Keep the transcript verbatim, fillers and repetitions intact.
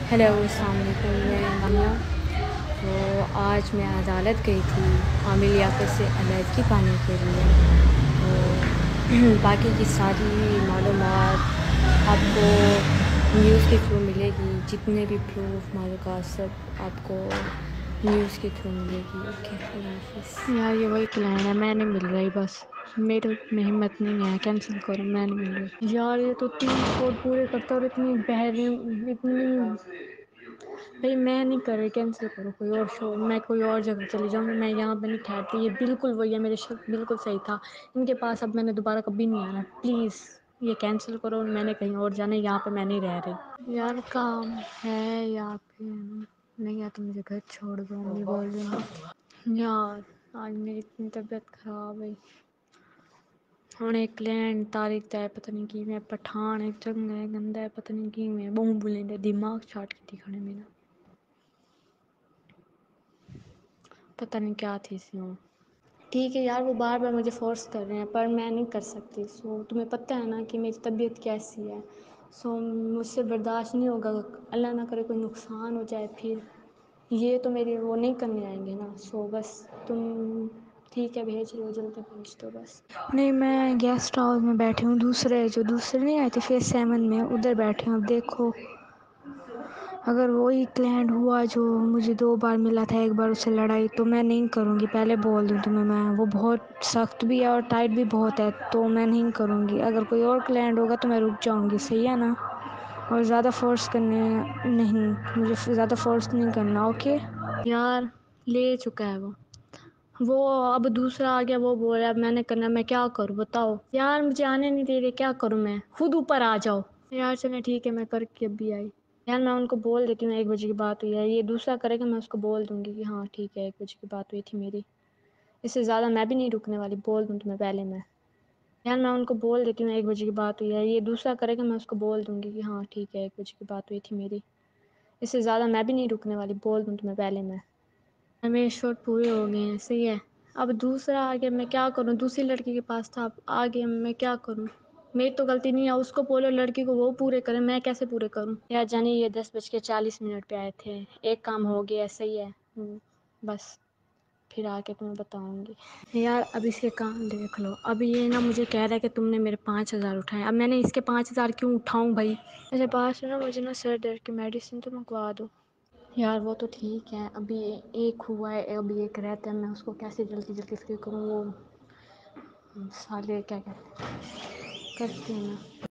Hello السلام علیکم، میں لمیا۔ تو آج میں عدالت گئی تھی عامل لیاقت سے علیحدگی پانے کے لیے۔ تو باقی کی ساری معلومات آپ کو نیوز کے تھرو ملے گی، جتنے بھی پروف معلومات سب آپ کو نیوز کے تھرو ملے گی۔ اوکے، اللہ حافظ۔ یار یہ وہی پلان ہے، میں نہیں مل رہی، بس میرے میں ہمت نہیں ہے، کینسل کرو، میں نہیں مل رہی یار۔ یہ تو تین کوڈ پورے کرتا اور اتنی بہریں اتنی بھائی میں نہیں کر رہی، کینسل کرو، کوئی اور شو، میں کوئی اور جگہ چلی جاؤں گی، میں یہاں پہ نہیں ٹھہرتی۔ یہ بالکل وہی ہے، میرے شک بالکل صحیح تھا ان کے پاس، اب میں نے دوبارہ کبھی نہیں آنا، پلیز یہ کینسل کرو، میں نے کہیں اور جانا ہے، یہاں پہ میں نہیں رہ رہی یار۔ کام ہے یہاں پہ نہیں ہے تو مجھے گھر چھوڑ دو، امی بول رہی ہوں یار۔ آج میری اتنی طبیعت خراب ہے، ہوں ایک کلینٹ تاریخ ہے پتہ نہیں کی میں، پٹھان ہے، چنگا ہے، گندا ہے، پتہ نہیں کی میں، بہوں بولیں دے دماغ چھاٹ کے دکھانے میرا، پتہ نہیں کیا تھی اس میں۔ ٹھیک ہے یار، وہ بار بار مجھے فورس کر رہے ہیں پر میں نہیں کر سکتی، سو تمہیں پتہ ہے نا کہ میری طبیعت کیسی ہے، سو مجھ سے برداشت نہیں ہوگا، اللہ نہ کرے کوئی نقصان ہو جائے پھر، یہ تو میری وہ نہیں کرنے آئیں گے نا، سو بس تم ٹھیک ہے بھیج رہے ہو، جلدی بھیج دو بس۔ نہیں میں گیسٹ ہاؤس میں بیٹھی ہوں، دوسرے جو دوسرے نہیں آئے تھے فیس سیون میں، ادھر بیٹھی ہوں، اب دیکھو اگر وہی کلائنٹ ہوا جو مجھے دو بار ملا تھا، ایک بار اس سے لڑائی، تو میں نہیں کروں گی، پہلے بول دوں تمہیں میں، وہ بہت سخت بھی ہے اور ٹائٹ بھی بہت ہے، تو میں نہیں کروں گی۔ اگر کوئی اور کلائنٹ ہوگا تو میں رک جاؤں گی، صحیح ہے نا؟ اور زیادہ فورس کرنے نہیں، مجھے زیادہ فورس نہیں کرنا، اوکے یار۔ لے چکا ہے وہ وہ اب دوسرا آ گیا، وہ بول رہا ہے اب میں نے کرنا، میں کیا کروں بتاؤ یار، مجھے آنے نہیں دے رہے، کیا کروں میں، خود اوپر آ جاؤ یار۔ چلیں ٹھیک ہے، میں کر کے اب بھی آئی یار، میں ان کو بول دیتی ہوں ایک بجے کی بات ہوئی ہے، یہ دوسرا کرے گا میں اس کو بول دوں گی کہ ہاں ٹھیک ہے ایک بجے کی بات ہوئی تھی میری، اس سے زیادہ میں بھی نہیں رکنے والی، بول دوں تمہیں پہلے میں یار، میں ان کو بول دیتی ہوں ایک بجے کی بات ہوئی ہے، یہ دوسرا کرے گا میں اس کو بول دوں گی کہ ہاں ٹھیک ہے ایک بجے کی بات ہوئی تھی میری، اس سے زیادہ میں بھی نہیں رکنے والی، بول دوں تمہیں پہلے میں۔ میرے شوٹ پورے ہو گئے ہیں، صحیح ہے، اب دوسرا آ گیا، میں کیا کروں، دوسری لڑکی کے پاس تھا، اب آ گیا، میں کیا کروں، میری تو غلطی نہیں ہے، اس کو بولو لڑکی کو وہ پورے کرے، میں کیسے پورے کروں یار۔ جانی یہ دس بج کے چالیس منٹ پہ آئے تھے، ایک کام ہو گیا، صحیح ہے، بس پھر آ کے تمہیں بتاؤں گی یار۔ اب اس کے کام دیکھ لو، اب یہ نا مجھے کہہ رہا ہے کہ تم نے میرے پانچ ہزار اٹھائے، اب میں نے اس کے پانچ ہزار کیوں اٹھاؤں بھائی؟ میرے پاس نا مجھے نا سر درد کی میڈیسن تو منگوا دو یار۔ وہ تو ٹھیک ہے، ابھی ایک ہوا ہے، ابھی ایک رہتا ہے، میں اس کو کیسے جلدی جلدی فری کروں، وہ سالے کیا کہتے ہیں کرتی ہوں میں۔